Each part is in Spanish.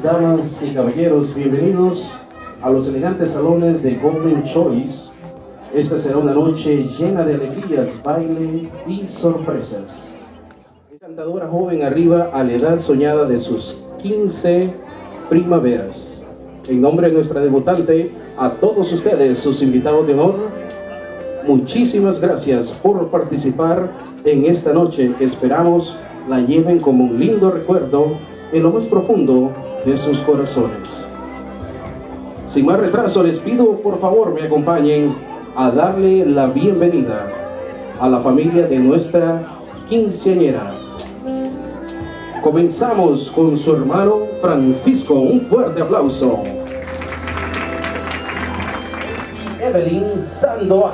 damas y caballeros, bienvenidos a los elegantes salones de Golden Choice. Esta será una noche llena de alegrías, baile y sorpresas. Encantadora joven arriba a la edad soñada de sus 15 primaveras. En nombre de nuestra debutante, a todos ustedes, sus invitados de honor, muchísimas gracias por participar en esta noche que esperamos la lleven como un lindo recuerdo en lo más profundo de sus corazones. Sin más retraso, les pido por favor me acompañen a darle la bienvenida a la familia de nuestra quinceañera. Comenzamos con su hermano Francisco, un fuerte aplauso. Evelyn Sandoval.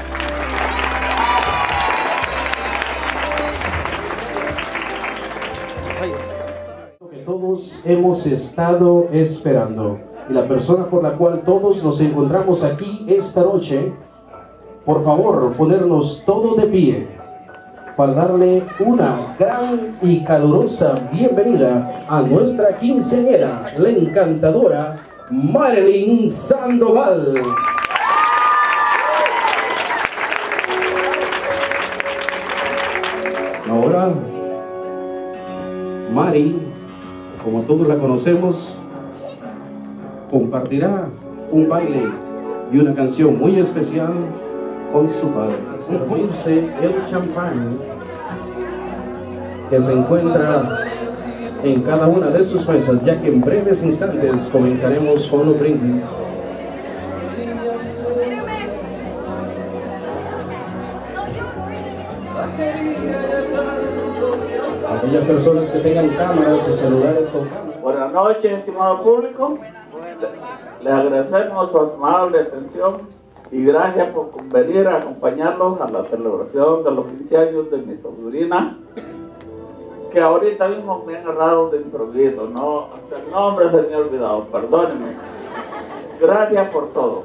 Que todos hemos estado esperando y la persona por la cual todos nos encontramos aquí esta noche, por favor ponernos todo de pie para darle una gran y calurosa bienvenida a nuestra quinceañera, la encantadora Marilyn Sandoval. Ahora, Mari, como todos la conocemos, compartirá un baile y una canción muy especial con su padre. Servirse el champán que se encuentra en cada una de sus mesas, ya que en breves instantes comenzaremos con los brindis. Aquellas personas que tengan cámaras o celulares con cámaras. Buenas noches, estimado público. Les agradecemos su amable atención y gracias por venir a acompañarnos a la celebración de los 15 años de mi sobrina, que ahorita mismo me han agarrado de improviso, no, hasta el nombre se me ha olvidado, perdónenme. Gracias por todo.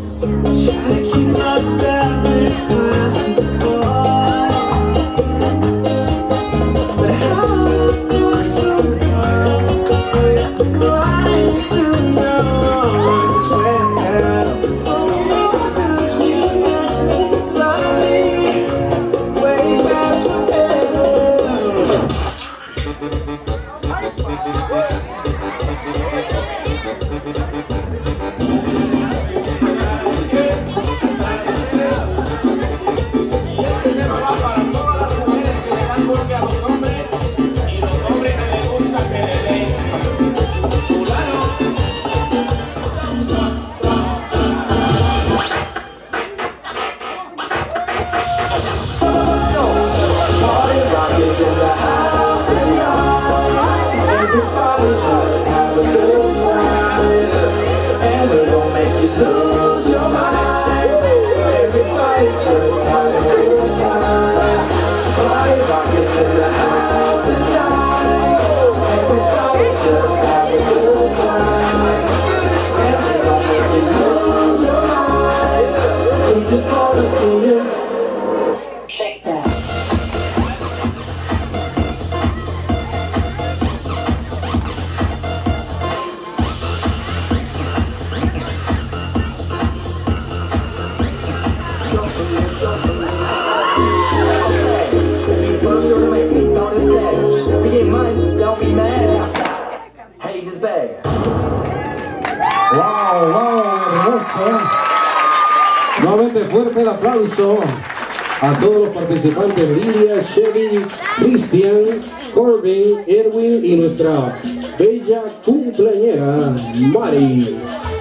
Nuevamente fuerte el aplauso a todos los participantes: Lidia, Chevy, Cristian, Corbin, Erwin y nuestra bella cumpleañera Mari.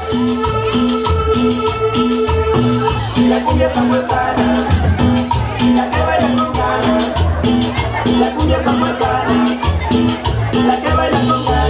La cumbia está muy sana, la que baila con ganas. La cumbia está muy sana, la que baila con ganas.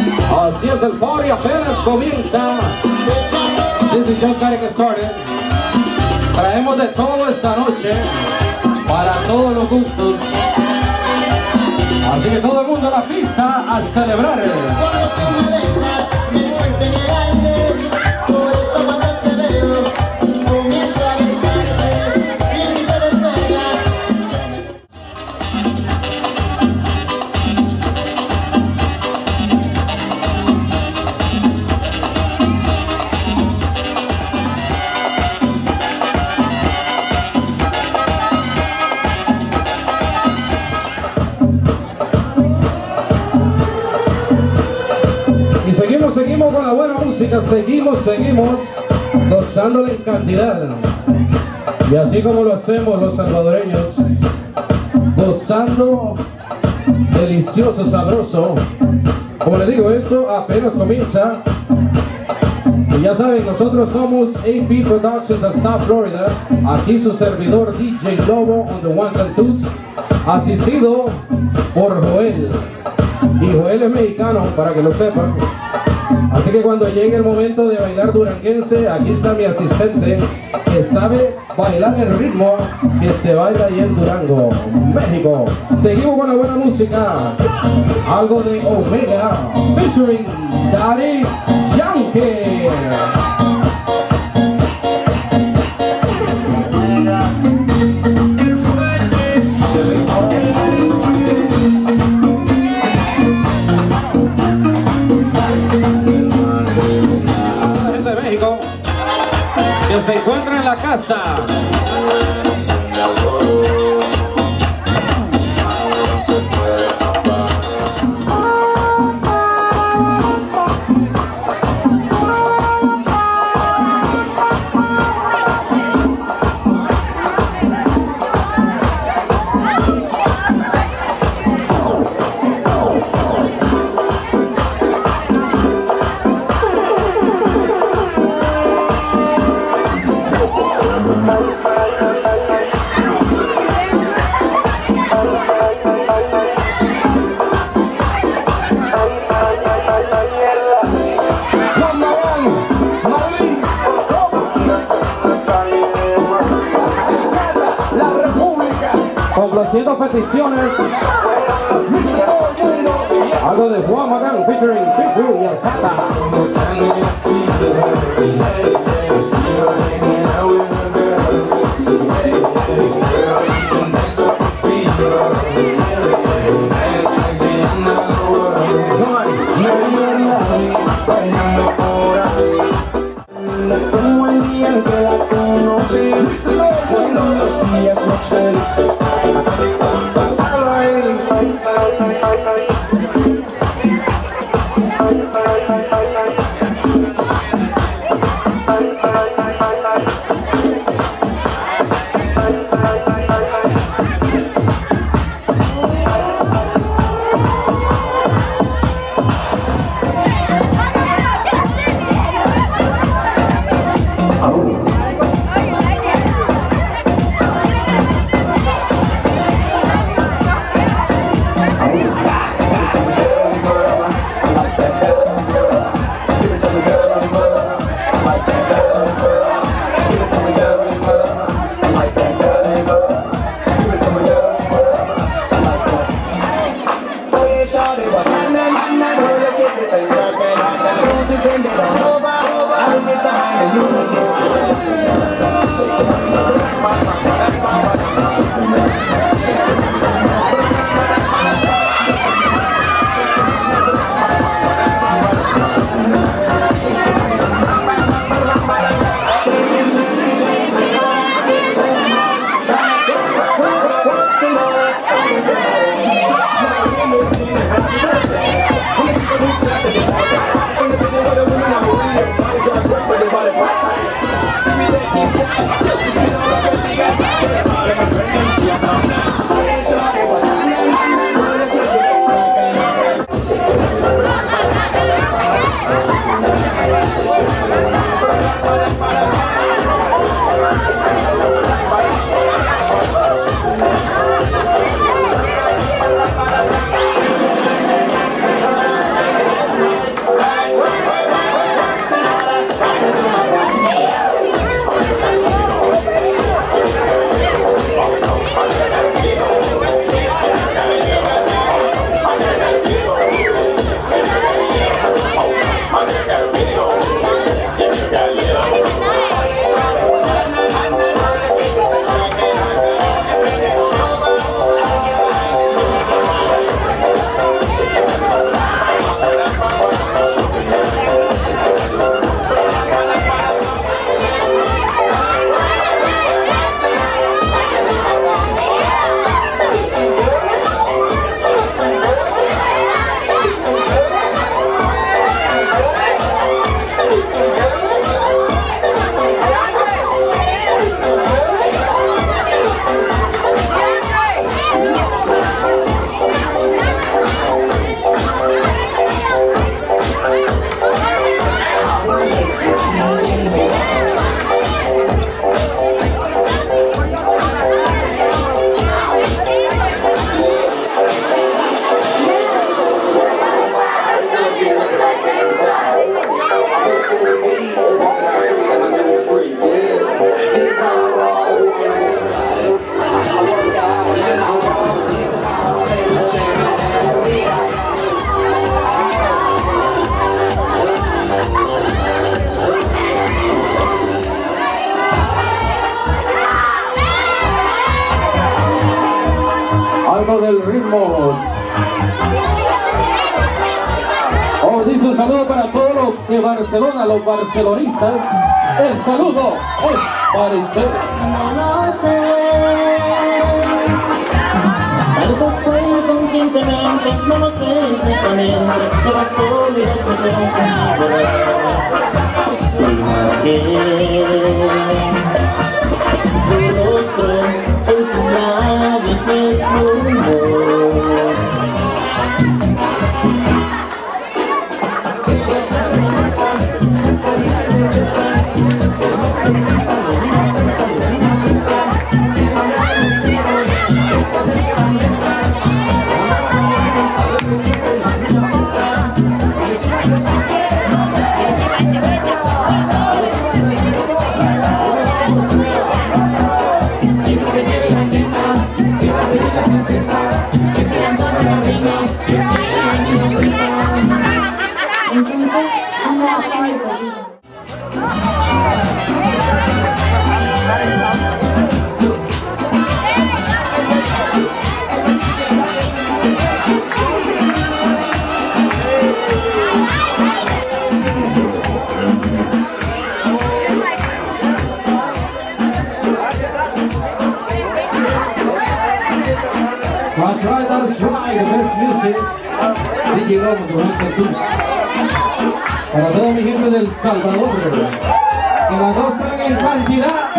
El party apenas comienza. This is just getting started. Traemos de todo esta noche, para todos los gustos. Así que todo el mundo a la pista a celebrar. Cuando tú me besas, me siento en el aire. Por eso cuando te veo, comienzo a besarte. Y si te despegas, Seguimos con la buena música, seguimos gozándola en cantidad. Y así como lo hacemos los salvadoreños, gozando delicioso, sabroso. Como les digo, esto apenas comienza. Y ya saben, nosotros somos AP Productions de South Florida. Aquí su servidor DJ Lobo on the ones and twos, asistido por Joel. Y Joel es mexicano, para que lo sepan. Así que cuando llegue el momento de bailar duranguense, aquí está mi asistente que sabe bailar el ritmo que se baila ahí en Durango, México. Seguimos con la buena música, algo de Omega featuring Daddy Yankee. Que se encuentra en la casa. Complaciendo peticiones, algo de Juan Magán featuring Pitbull y el Tata. como el día en que la conocí, fueron los días más felices. Ay, barco del ritmo. Oh, dice un saludo para todos los de Barcelona, los barcelonistas. El saludo es para usted. No lo sé, tal vez fue inconscientemente, no lo sé exactamente, se bastó mi obsesión con su imagen, su rostro en sus labios es humor. Entonces, no es que me perdido. That's right, that's right, the best music. DJ Lobo, de Juan Santos. Para toda mi gente del Salvador, que la gozan en cantidad.